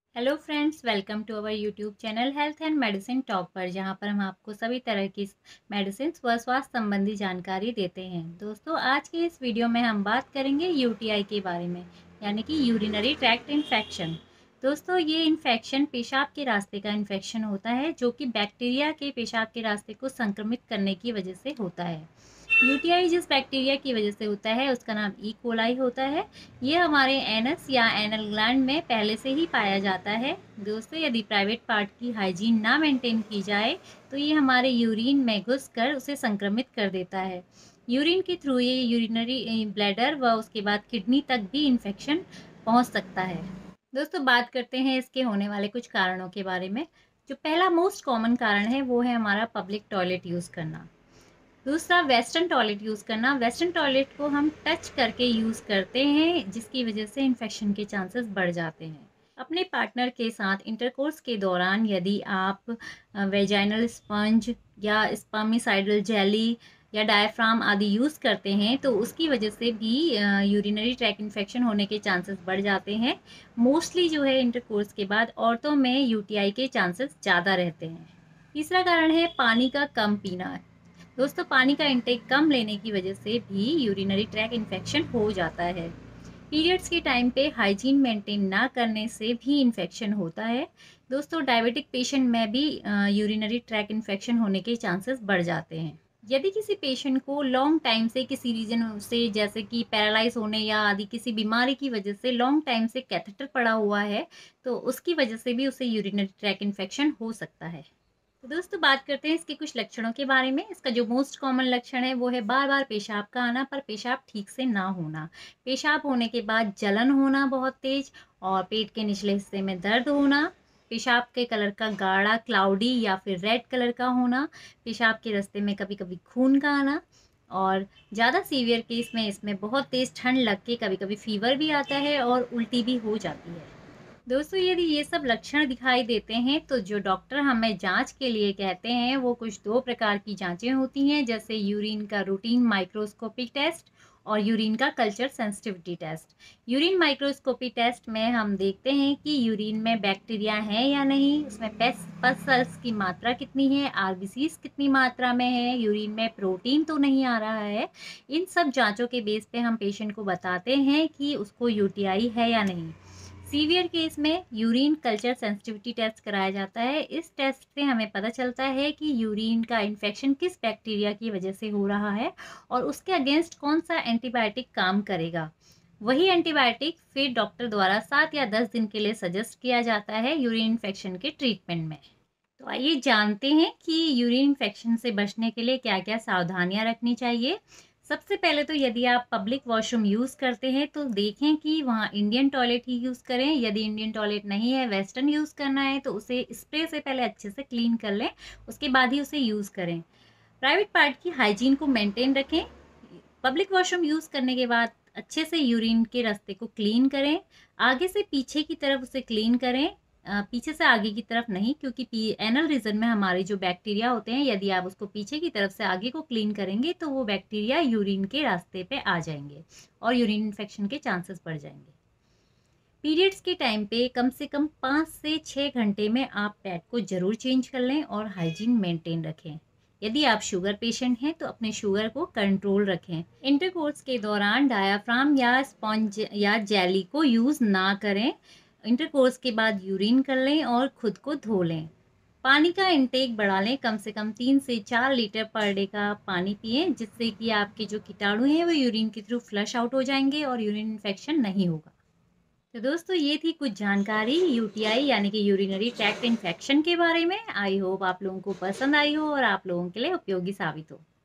Hello friends, welcome to our YouTube channel health and medicine top पर, जहां पर हम आपको सभी तरह की मेडिसिन व स्वास्थ्य संबंधी जानकारी देते हैं। दोस्तों, आज के इस वीडियो में हम बात करेंगे यूटीआई के बारे में, यानी कि यूरिनरी ट्रैक्ट इन्फेक्शन। दोस्तों, ये इन्फेक्शन पेशाब के रास्ते का इन्फेक्शन होता है, जो कि बैक्टीरिया के पेशाब के रास्ते को संक्रमित करने की वजह से होता है। यूटीआई जिस बैक्टीरिया की वजह से होता है उसका नाम ई कोलाई होता है। ये हमारे एनस या एनल ग्लैंड में पहले से ही पाया जाता है। दोस्तों, यदि प्राइवेट पार्ट की हाइजीन ना मेंटेन की जाए तो ये हमारे यूरिन में घुसकर उसे संक्रमित कर देता है। यूरिन के थ्रू ये यूरिनरी ब्लैडर व उसके बाद किडनी तक भी इन्फेक्शन पहुंच सकता है। दोस्तों, बात करते हैं इसके होने वाले कुछ कारणों के बारे में। जो पहला मोस्ट कॉमन कारण है वो है हमारा पब्लिक टॉयलेट यूज़ करना। दूसरा, वेस्टर्न टॉयलेट यूज़ करना। वेस्टर्न टॉयलेट को हम टच करके यूज़ करते हैं, जिसकी वजह से इन्फेक्शन के चांसेस बढ़ जाते हैं। अपने पार्टनर के साथ इंटरकोर्स के दौरान यदि आप वेजाइनल स्पंज या स्पर्मिसाइडल जेली या डायफ्राम आदि यूज़ करते हैं तो उसकी वजह से भी यूरिनरी ट्रैक इन्फेक्शन होने के चांसेस बढ़ जाते हैं। मोस्टली जो है इंटरकोर्स के बाद औरतों में यूटीआई के चांसेस ज़्यादा रहते हैं। तीसरा कारण है पानी का कम पीना। दोस्तों, पानी का इंटेक कम लेने की वजह से भी यूरिनरी ट्रैक इन्फेक्शन हो जाता है। पीरियड्स के टाइम पे हाइजीन मेंटेन ना करने से भी इन्फेक्शन होता है। दोस्तों, डायबिटिक पेशेंट में भी यूरिनरी ट्रैक इन्फेक्शन होने के चांसेस बढ़ जाते हैं। यदि किसी पेशेंट को लॉन्ग टाइम से किसी रीजन से, जैसे कि पैरालाइज होने या आदि किसी बीमारी की वजह से लॉन्ग टाइम से कैथेटर पड़ा हुआ है, तो उसकी वजह से भी उसे यूरिनरी ट्रैक इन्फेक्शन हो सकता है। तो दोस्तों, बात करते हैं इसके कुछ लक्षणों के बारे में। इसका जो मोस्ट कॉमन लक्षण है वो है बार बार पेशाब का आना पर पेशाब ठीक से ना होना। पेशाब होने के बाद जलन होना बहुत तेज, और पेट के निचले हिस्से में दर्द होना। पेशाब के कलर का गाढ़ा क्लाउडी या फिर रेड कलर का होना। पेशाब के रास्ते में कभी कभी खून का आना। और ज़्यादा सीवियर केस में इसमें बहुत तेज़ ठंड लग के कभी कभी फीवर भी आता है और उल्टी भी हो जाती है। दोस्तों, यदि ये सब लक्षण दिखाई देते हैं तो जो डॉक्टर हमें जांच के लिए कहते हैं वो कुछ दो प्रकार की जांचें होती हैं, जैसे यूरिन का रूटीन माइक्रोस्कोपी टेस्ट और यूरिन का culture sensitivity test. Urine microscopy test में हम देखते हैं कि यूरिन में बैक्टीरिया है या नहीं, उसमें पस सेल्स की मात्रा कितनी है, आरबीसीज कितनी मात्रा में है, यूरिन में प्रोटीन तो नहीं आ रहा है। इन सब जांचों के बेस पे हम पेशेंट को बताते हैं कि उसको यूटीआई है या नहीं। सीवियर केस में यूरिन कल्चर सेंसिटिविटी टेस्ट कराया जाता है। इस टेस्ट से हमें पता चलता है कि यूरिन का इन्फेक्शन किस बैक्टीरिया की वजह से हो रहा है और उसके अगेंस्ट कौन सा एंटीबायोटिक काम करेगा। वही एंटीबायोटिक फिर डॉक्टर द्वारा 7 या 10 दिन के लिए सजेस्ट किया जाता है यूरिन इन्फेक्शन के ट्रीटमेंट में। तो आइए जानते हैं कि यूरिन इन्फेक्शन से बचने के लिए क्या क्या सावधानियां रखनी चाहिए। सबसे पहले तो यदि आप पब्लिक वॉशरूम यूज़ करते हैं तो देखें कि वहाँ इंडियन टॉयलेट ही यूज़ करें। यदि इंडियन टॉयलेट नहीं है, वेस्टर्न यूज़ करना है, तो उसे स्प्रे से पहले अच्छे से क्लीन कर लें, उसके बाद ही उसे यूज़ करें। प्राइवेट पार्ट की हाइजीन को मेंटेन रखें। पब्लिक वॉशरूम यूज़ करने के बाद अच्छे से यूरिन के रास्ते को क्लीन करें। आगे से पीछे की तरफ उसे क्लीन करें, पीछे से आगे की तरफ नहीं, क्योंकि एनल रीजन में हमारे जो बैक्टीरिया होते हैं, यदि आप उसको पीछे की तरफ से आगे को क्लीन करेंगे तो वो बैक्टीरिया यूरिन के रास्ते पे आ जाएंगे और यूरिन इन्फेक्शन के चांसेस बढ़ जाएंगे। पीरियड्स के टाइम पे कम से कम 5 से 6 घंटे में आप पैड को ज़रूर चेंज कर लें और हाइजीन मेंटेन रखें। यदि आप शुगर पेशेंट हैं तो अपने शुगर को कंट्रोल रखें। इंटरकोर्स के दौरान डायाफ्राम या स्पॉन्ज या जेली को यूज़ ना करें। इंटरकोर्स के बाद यूरिन कर लें और खुद को धो लें। पानी का इंटेक बढ़ा लें, कम से कम 3 से 4 लीटर पर डे का पानी पिए, जिससे कि आपके जो कीटाणु हैं वो यूरिन के थ्रू फ्लश आउट हो जाएंगे और यूरिन इन्फेक्शन नहीं होगा। तो दोस्तों, ये थी कुछ जानकारी यूटीआई यानी कि यूरिनरी ट्रैक्ट इन्फेक्शन के बारे में। आई होप आप लोगों को पसंद आई हो और आप लोगों के लिए उपयोगी साबित हो।